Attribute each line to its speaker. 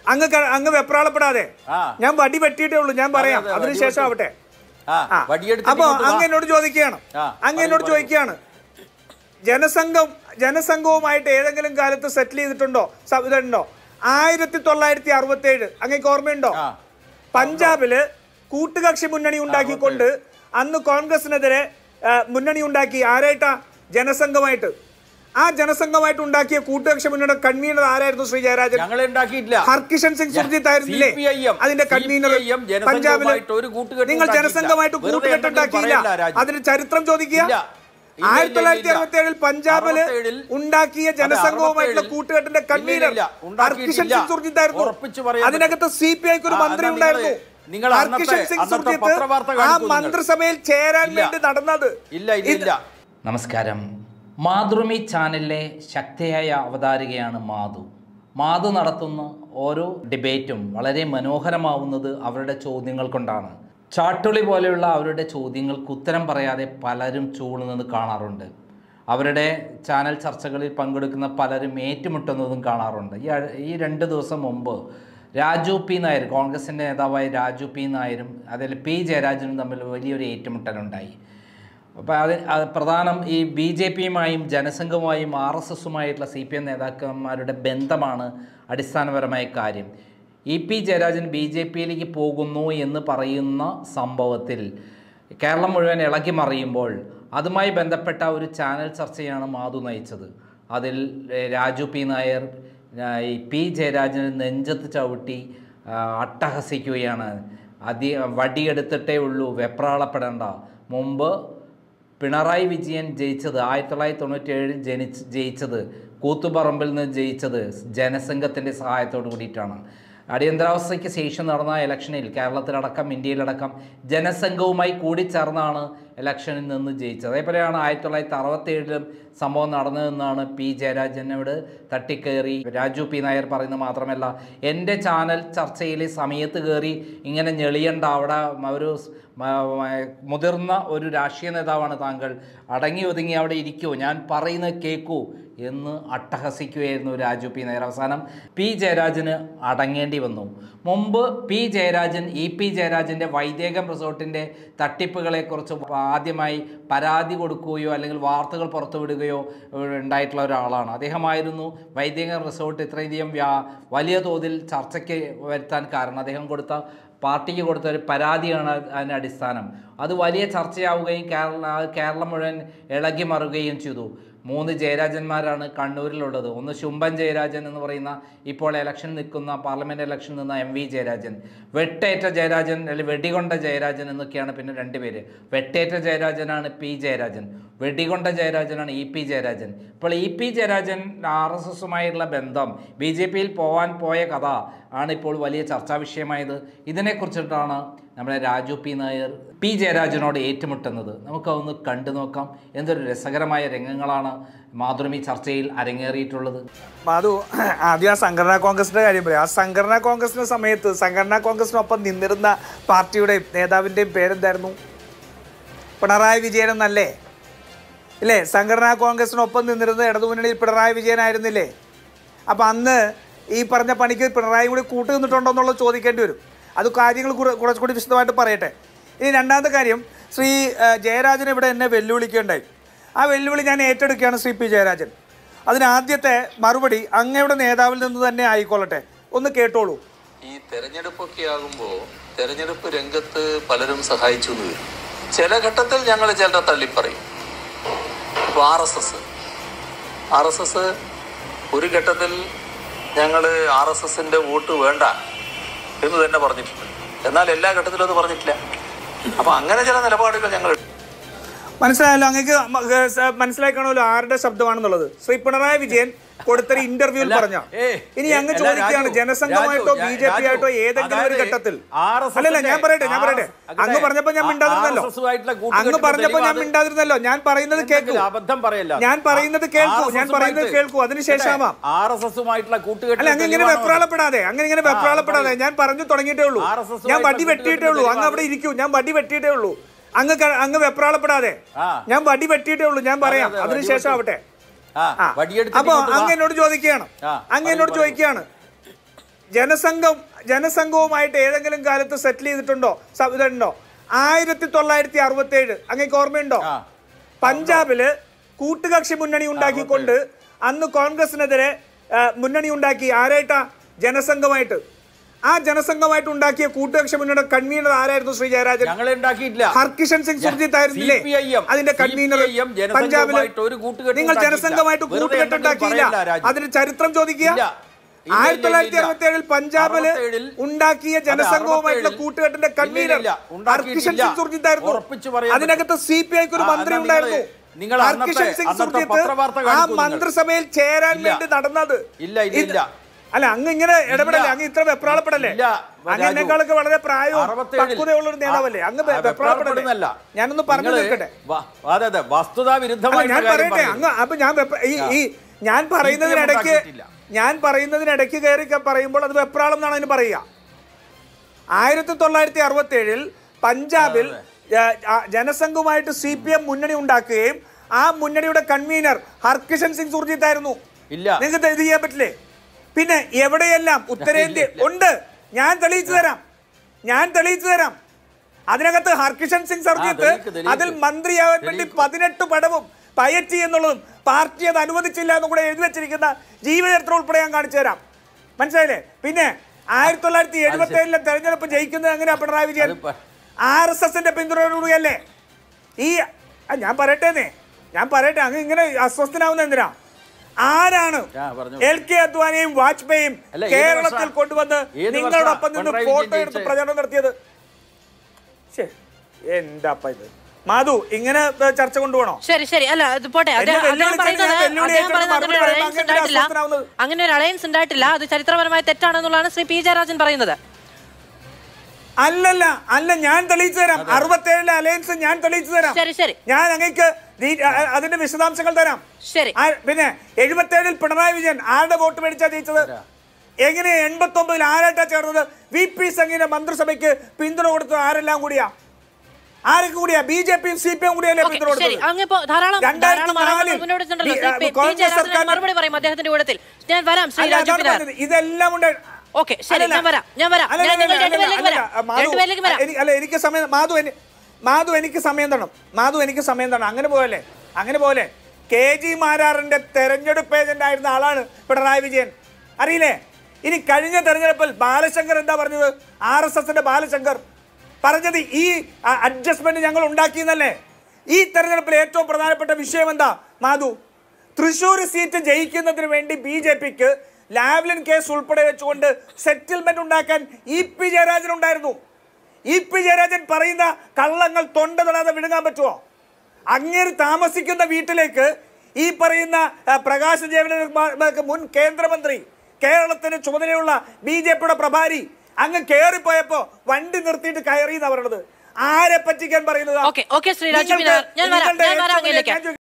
Speaker 1: അങ്ങ് വെപ്രാളപ്പെടാതെ ഞാൻ വടി വെട്ടിയിട്ടേ ഉള്ളൂ, ഞാൻ പറയാം, അതിനുശേഷം ആവട്ടെ. അപ്പൊ അങ്ങ് എന്നോട് ചോദിക്കുകയാണ് ജനസംഘവുമായിട്ട് ഏതെങ്കിലും കാലത്ത് സെറ്റിൽ ചെയ്തിട്ടുണ്ടോ? 1967 അങ്ങേക്ക് ഓർമ്മയുണ്ടോ? പഞ്ചാബില് കൂട്ടുകക്ഷി മുന്നണി ഉണ്ടാക്കിക്കൊണ്ട് അന്ന് കോൺഗ്രസിനെതിരെ മുന്നണി ഉണ്ടാക്കി. ആരായിട്ടാ? ജനസംഘമായിട്ട്. ആ ജനസംഘമായിട്ട് ഉണ്ടാക്കിയ കൂട്ടുകക്ഷി മുന്നണിയുടെ കൺവീനർ ആരായിരുന്നു? ശ്രീ ജയരാജൻ. ഹർകിഷൻ സിംഗ് സുർജിത്ത് ആയിരുന്നില്ലേ അതിന്റെ കൺവീനർ? പഞ്ചാബില് നിങ്ങൾ ജനസംഘമായിട്ട് കൂട്ടുകെട്ടുണ്ടാക്കിയില്ല. അതിന് ചരിത്രം ചോദിക്കുക. 1967 പഞ്ചാബില് ഉണ്ടാക്കിയ ജനസംഘവുമായിട്ടുള്ള കൂട്ടുകെട്ടിന്റെ കൺവീനർ ഹർകിഷൻ സിംഗ് സുർജിത്ത് ആയിരുന്നു. അതിനകത്ത് CPIക്ക് ഒരു മന്ത്രി ഉണ്ടായിരുന്നു. ഹർകിഷൻ സിംഗ് സുർജിത്ത് ആ മന്ത്രിസഭയിൽ ചേരാൻ വേണ്ടി നടന്നത്.
Speaker 2: നമസ്കാരം. മാതൃഭൂമി ചാനലിലെ ശക്തിയായ അവതാരികയാണ് മാധു നടത്തുന്ന ഓരോ ഡിബേറ്റും വളരെ മനോഹരമാവുന്നത് അവരുടെ ചോദ്യങ്ങൾ കൊണ്ടാണ്. ചാട്ടുളി പോലെയുള്ള അവരുടെ ചോദ്യങ്ങൾക്ക് ഉത്തരം പറയാതെ പലരും ചൂടുന്നത് കാണാറുണ്ട്. അവരുടെ ചാനൽ ചർച്ചകളിൽ പങ്കെടുക്കുന്ന പലരും ഏറ്റുമുട്ടുന്നതും കാണാറുണ്ട്. ഈ 2 ദിവസം മുമ്പ് രാജു പി നായർ, കോൺഗ്രസിൻ്റെ നേതാവായ രാജു പി നായരും അതിൽ P ജയരാജനും തമ്മിൽ വലിയൊരു ഏറ്റുമുട്ടലുണ്ടായി. അപ്പോൾ പ്രധാനം ഈ BJPയുമായും ജനസംഘവുമായും RSSുമായിട്ടുള്ള CPM നേതാക്കന്മാരുടെ ബന്ധമാണ് അടിസ്ഥാനപരമായ കാര്യം. P ജയരാജൻ BJPയിലേക്ക് പോകുന്നു എന്ന് പറയുന്ന സംഭവത്തിൽ കേരളം മുഴുവൻ ഇളകി മറിയുമ്പോൾ അതുമായി ബന്ധപ്പെട്ട ഒരു ചാനൽ ചർച്ചയാണ് മാധു നയിച്ചത്. അതിൽ രാജു പി നായർ P ജയരാജന് നെഞ്ചത്ത് ചവിട്ടി അട്ടഹസിക്കുകയാണ്. വടിയെടുത്തിട്ടേ ഉള്ളൂ, വെപ്രാളപ്പെടേണ്ട. മുമ്പ് പിണറായി വിജയൻ ജയിച്ചത് 1997 ജയിച്ചത് കൂത്തുപറമ്പിൽ നിന്ന് ജയിച്ചത് ജനസംഘത്തിൻ്റെ സഹായത്തോടു കൂടിയിട്ടാണ്. അടിയന്തരാവസ്ഥയ്ക്ക് ശേഷം നടന്ന ഇലക്ഷനിൽ കേരളത്തിലടക്കം ഇന്ത്യയിലടക്കം ജനസംഘവുമായി കൂടിച്ചേർന്നാണ് ഇലക്ഷനിൽ നിന്ന് ജയിച്ചത്. അതേപോലെയാണ് 1967 സംഭവം നടന്നതെന്നാണ് P ജയരാജനോട് തട്ടിക്കയറി രാജു പി നായർ പറയുന്നത്. മാത്രമല്ല, എൻ്റെ ചാനൽ ചർച്ചയിൽ സമയത്ത് കയറി ഇങ്ങനെ ഞെളിയണ്ട, അവിടെ ഒരു മുതിർന്ന ഒരു രാഷ്ട്രീയ നേതാവാണ് താങ്കൾ, അടങ്ങി ഒതുങ്ങി അവിടെ ഇരിക്കൂ, ഞാൻ പറയുന്നത് കേൾക്കൂ എന്ന് അട്ടഹസിക്കുകയായിരുന്നു രാജു പി നായർ. അവസാനം P ജയരാജന് അടങ്ങേണ്ടി വന്നു. മുമ്പ് P ജയരാജൻ P ജയരാജൻ്റെ വൈദേകം റിസോർട്ടിൻ്റെ തട്ടിപ്പുകളെക്കുറിച്ച് ആദ്യമായി പരാതി കൊടുക്കുകയോ അല്ലെങ്കിൽ വാർത്തകൾ പുറത്തുവിടുകയോ ഉണ്ടായിട്ടുള്ള ഒരാളാണ്. അദ്ദേഹമായിരുന്നു വൈദേകം റിസോർട്ട് ഇത്രയധികം വലിയ തോതിൽ ചർച്ചയ്ക്ക് വരുത്താൻ കാരണം. അദ്ദേഹം പാർട്ടിക്ക് കൊടുത്ത ഒരു പരാതിയാണ് അതിൻ്റെ അടിസ്ഥാനം. അത് വലിയ ചർച്ചയാവുകയും കേരളം മുഴുവൻ ഇളകി മറുകയും ചെയ്തു. 3 ജയരാജന്മാരാണ് കണ്ണൂരിലുള്ളത്. ഒന്ന് ശുംഭൻ ജയരാജൻ എന്ന് പറയുന്ന ഇപ്പോൾ ഇലക്ഷൻ നിൽക്കുന്ന പാർലമെൻറ്റ് ഇലക്ഷൻ നിന്ന MV ജയരാജൻ, വെട്ടേറ്റ ജയരാജൻ അല്ലെങ്കിൽ വെടികൊണ്ട ജയരാജൻ എന്നൊക്കെയാണ് പിന്നെ 2 പേര്. വെട്ടേറ്റ ജയരാജനാണ് P ജയരാജൻ, വെടികൊണ്ട ജയരാജനാണ് P ജയരാജൻ. ഇപ്പോൾ P ജയരാജൻ RSSുമായുള്ള ബന്ധം, BJPയിൽ പോയ കഥ ആണ് ഇപ്പോൾ വലിയ ചർച്ചാ വിഷയമായത്. ഇതിനെക്കുറിച്ചിട്ടാണ് നമ്മുടെ രാജു പി നായർ P ജയരാജനോട് ഏറ്റുമുട്ടുന്നത്. നമുക്കതൊന്ന് കണ്ടു നോക്കാം. എന്തൊരു രസകരമായ രംഗങ്ങളാണ് മാതൃഭൂമി ചർച്ചയിൽ അരങ്ങേറിയിട്ടുള്ളത്.
Speaker 1: മാധു, ആദ്യം ആ സംഘടനാ കോൺഗ്രസിൻ്റെ കാര്യം പറയാം. ആ സംഘടനാ കോൺഗ്രസിൻ്റെ സമയത്ത് സംഘടനാ കോൺഗ്രസിനൊപ്പം നിന്നിരുന്ന പാർട്ടിയുടെയും നേതാവിൻ്റെയും പേരെന്തായിരുന്നു? പിണറായി വിജയൻ എന്നല്ലേ? ഇല്ലേ? സംഘടനാ കോൺഗ്രസിനൊപ്പം നിന്നിരുന്ന ഇടതുമുന്നണിയിൽ പിണറായി വിജയനായിരുന്നില്ലേ? അപ്പം അന്ന് ഈ പറഞ്ഞ പണിക്ക് പിണറായി കൂടി കൂട്ടു നിന്നിട്ടുണ്ടോ എന്നുള്ളത് ചോദിക്കേണ്ടി വരും. അത് കാര്യങ്ങൾ കുറച്ചുകൂടി വിശദമായിട്ട് പറയട്ടെ. ഇനി രണ്ടാമത്തെ കാര്യം, ശ്രീ ജയരാജൻ ഇവിടെ എന്നെ വെല്ലുവിളിക്കുകയുണ്ടായി. ആ വെല്ലുവിളി ഞാൻ ഏറ്റെടുക്കുകയാണ് ശ്രീ P ജയരാജൻ. അതിനാദ്യത്തെ മറുപടി അങ്ങയുടെ നേതാവിൽ നിന്ന് തന്നെ ആയിക്കൊള്ളട്ടെ, ഒന്ന് കേട്ടോളൂ.
Speaker 3: ഈ തെരഞ്ഞെടുപ്പൊക്കെ ആകുമ്പോൾ തെരഞ്ഞെടുപ്പ് രംഗത്ത് പലരും സഹായിച്ചു എന്ന് വരും. ചില ഘട്ടത്തിൽ ഞങ്ങൾ ചിലരെ തള്ളിപ്പറയും. ഇപ്പോൾ RSS ഒരു ഘട്ടത്തിൽ ഞങ്ങൾ RSSന്റെ വോട്ട് വേണ്ട എന്ന് തന്നെ പറഞ്ഞിട്ടുണ്ട്. എന്നാൽ എല്ലാ ഘട്ടത്തിലും അത് പറഞ്ഞിട്ടില്ല. അപ്പം അങ്ങനെ ചില നിലപാടുകൾ ഞങ്ങൾ
Speaker 1: മനസ്സിലായല്ലോ. അങ്ങേക്ക് മനസ്സിലാക്കണമല്ലോ ആരുടെ ശബ്ദമാണെന്നുള്ളത്. ശ്രീ പിണറായി വിജയൻ കൊടുത്തൊരു ഇന്റർവ്യൂവിൽ പറഞ്ഞ. ഇനി അങ്ങ് ചോദിക്കുകയാണ് ജനസംഘമായിട്ടോ BJP ആയിട്ടോ ഏതെങ്കിലും ഒരു ഘട്ടത്തിൽ. അല്ലല്ല, ഞാൻ പറയട്ടെ. അങ്ങ് പറഞ്ഞപ്പോ ഞാൻ മിണ്ടാതിരുന്നല്ലോ. ഞാൻ പറയുന്നത് കേൾക്കൂ. അതിനുശേഷമാവാം. അല്ല, അങ്ങനെ വെപ്രാളപ്പെടാതെ ഞാൻ പറഞ്ഞു തുടങ്ങിയിട്ടേ ഉള്ളൂ. ഞാൻ വടി വെട്ടിയിട്ടേ ഉള്ളൂ. അങ്ങ് അവിടെ ഇരിക്കൂ. ഞാൻ വടി വെട്ടിയിട്ടേ ഉള്ളൂ. അങ്ങ് വെപ്രാളപ്പെടാതെ ഞാൻ വടി വെട്ടിയിട്ടേ ഉള്ളൂ. ഞാൻ പറയാം, അതിനുശേഷം ആവട്ടെ. അപ്പൊ അങ്ങ് എന്നോട് ചോദിക്കുകയാണ് ജനസംഘവുമായിട്ട് ഏതെങ്കിലും കാലത്ത് സെറ്റിൽ ചെയ്തിട്ടുണ്ടോ? ഇതുണ്ടോ? 1967 അങ്ങേക്ക് ഓർമ്മയുണ്ടോ? പഞ്ചാബില് കൂട്ടുകക്ഷി മുന്നണി ഉണ്ടാക്കിക്കൊണ്ട് അന്ന് കോൺഗ്രസിനെതിരെ മുന്നണി ഉണ്ടാക്കി. ആരായിട്ടാ? ജനസംഘമായിട്ട്. ആ ജനസംഘമായിട്ട് ഉണ്ടാക്കിയ കൂട്ടുകക്ഷി മുന്നണിയുടെ കൺവീനർ ആരായിരുന്നു? ശ്രീ ജയരാജൻ. ഹർകിഷൻ സിംഗ് സുർജിത്ത് ആയിരുന്നില്ലേ അതിന്റെ കൺവീനർ? പഞ്ചാബില് നിങ്ങൾ ജനസംഘമായിട്ട് കൂട്ടുകെട്ടുണ്ടാക്കിയില്ല. അതിന് ചരിത്രം ചോദിക്കുക. 1967 പഞ്ചാബില് ഉണ്ടാക്കിയ ജനസംഘവുമായിട്ടുള്ള കൂട്ടുകെട്ടിന്റെ കൺവീനർ ഹർകിഷൻ സിംഗ് സുർജിത്ത് ആയിരുന്നു. അതിനകത്ത് CPIക്ക് ഒരു മന്ത്രി ഉണ്ടായിരുന്നു. ഹർകിഷൻ സിംഗ് സുർജിത്ത് ആ മന്ത്രിസഭയിൽ ചേരാൻ വേണ്ടി നടന്നത്. അല്ല, അങ്ങ് ഇങ്ങനെ ഇടപെടല്ലേ? അങ്ങ് ഇത്ര വെപ്രാളപ്പെടല്ലേ? അങ്ങ് എന്നെക്കാളൊക്കെ വളരെ പ്രായവും പക്വതയുള്ള ഒരു നേതാവല്ലേ? അങ്ങ് വെപ്രാളപ്പെടല്ല. ഞാനൊന്ന് പറഞ്ഞു തീർക്കട്ടെ. ഞാൻ പറയട്ടെ. അങ്ങ് അപ്പൊ ഞാൻ പറയുന്നതിനിടയ്ക്ക് കയറി പറയുമ്പോൾ അത് വെപ്രാളം എന്നാണ് അതിന് പറയുക. 1967 പഞ്ചാബിൽ ജനസംഘവുമായിട്ട് CPM മുന്നണി ഉണ്ടാക്കുകയും ആ മുന്നണിയുടെ കൺവീനർ ഹർകിഷൻ സിംഗ് സുർജിത്ത് ആയിരുന്നു. നിങ്ങൾക്ക് ഇത് ചെയ്യാൻ പറ്റില്ലേ? പിന്നെ എവിടെയെല്ലാം ഉത്തരേന്ത്യ ഉണ്ട്, ഞാൻ തെളിയിച്ചു തരാം. അതിനകത്ത് ഹർകിഷൻ സിംഗ് സുർജിത്ത് അതിൽ മന്ത്രിയാവാൻ വേണ്ടി 18 പടവും പയറ്റി എന്നുള്ളതും പാർട്ടി അത് അനുവദിച്ചില്ല എന്നും കൂടെ എഴുതി വെച്ചിരിക്കുന്ന ജീവചരിത്രം ഉൾപ്പെടെ ഞാൻ കാണിച്ചു തരാം. മനസ്സിലായില്ലേ? പിന്നെ 1977 തെരഞ്ഞെടുപ്പ് ജയിക്കുന്നത് എങ്ങനെയാ? പിണറായി വിജയൻ RSSന്റെ പിന്തുണയോടുകൂടിയല്ലേ? ഞാൻ പറയട്ടെ അങ്ങ് ഇങ്ങനെ അസ്വസ്ഥനാവുന്ന എന്തിനാ? ആരാണ് LK അദ്വാനിയും വാജ്പേയിയും കേരളത്തിൽ കൊണ്ടുവന്ന് നിങ്ങളോടൊപ്പം നിന്ന് ഫോട്ടോ എടുത്ത് പ്രചരണം നടത്തിയത്? എന്താ ഇത് മാധു, ഇങ്ങനെ ചർച്ച കൊണ്ടുപോകണോ?
Speaker 4: ശരി അല്ല ഇത് പോട്ടെ. അങ്ങനെ ഒരു അലയൻസ് ഉണ്ടായിട്ടില്ല. അത് ചരിത്രപരമായ തെറ്റാണെന്നുള്ളതാണ് ശ്രീ P ജയരാജൻ പറയുന്നത്.
Speaker 1: അല്ല ഞാൻ തെളിയിച്ചു തരാം. 67 അലയൻസ് ഞാൻ തെളിയിച്ചു തരാം.
Speaker 4: ശരി
Speaker 1: ഞാൻ അങ്ങേക്ക് അതിന്റെ വിശദാംശങ്ങൾ തരാം.
Speaker 4: ശരി.
Speaker 1: പിന്നെ 77 പിണറായി വിജയൻ ആരുടെ വോട്ട് മേടിച്ചാ ജയിച്ചത്? എങ്ങനെ 89 ആരായിട്ടാ ചേർന്നത്? VP സംഘിന്റെ മന്ത്രിസഭയ്ക്ക് പിന്തുണ കൊടുത്തത് ആരെല്ലാം കൂടിയാ? ആരൊക്കെ കൂടിയാ? BJPയും CPM കൂടിയല്ലേ പിന്തുണ കൊടുത്തത്? ഇതെല്ലാം ഉണ്ട്. എനിക്ക് സമയം മാധു എനിക്ക് സമയം തരണം. അങ്ങനെ പോലെ KG മാരാറിന്റെ തെരഞ്ഞെടുപ്പ് ഏജന്റ് ആയിരുന്ന ആളാണ് പിണറായി വിജയൻ. അറിയില്ലേ? ഇനി കഴിഞ്ഞ തെരഞ്ഞെടുപ്പിൽ ബാലശങ്കർ എന്താ പറഞ്ഞത്? RSSന്റെ ബാലശങ്കർ പറഞ്ഞത് ഈ അഡ്ജസ്റ്റ്മെന്റ് ഞങ്ങൾ ഉണ്ടാക്കിയെന്നല്ലേ? ഈ തെരഞ്ഞെടുപ്പിൽ ഏറ്റവും പ്രധാനപ്പെട്ട വിഷയം എന്താ മാധു? തൃശ്ശൂർ സീറ്റ് ജയിക്കുന്നതിന് വേണ്ടി BJPക്ക് ലാവ്ലിൻ കേസ് ഉൾപ്പെടെ വെച്ചുകൊണ്ട് സെറ്റിൽമെന്റ് ഉണ്ടാക്കാൻ EP ജയരാജൻ ഉണ്ടായിരുന്നു. EP ജയരാജൻ പറയുന്ന കള്ളങ്ങൾ തൊണ്ട തൊടാതെ വിഴുങ്ങാൻ പറ്റുമോ? അങ്ങേര് താമസിക്കുന്ന വീട്ടിലേക്ക് ഈ പറയുന്ന പ്രകാശ് ജാവ്ദേക്കർ മുൻ കേന്ദ്രമന്ത്രി, കേരളത്തിന് ചുമതലയുള്ള BJPയുടെ പ്രഭാരി അങ്ങ് കയറിപ്പോയപ്പോ വണ്ടി നിർത്തിയിട്ട് കയറി എന്നാ പറയുന്നത്. ആരെ പറ്റിക്കാൻ പറയുന്നത്?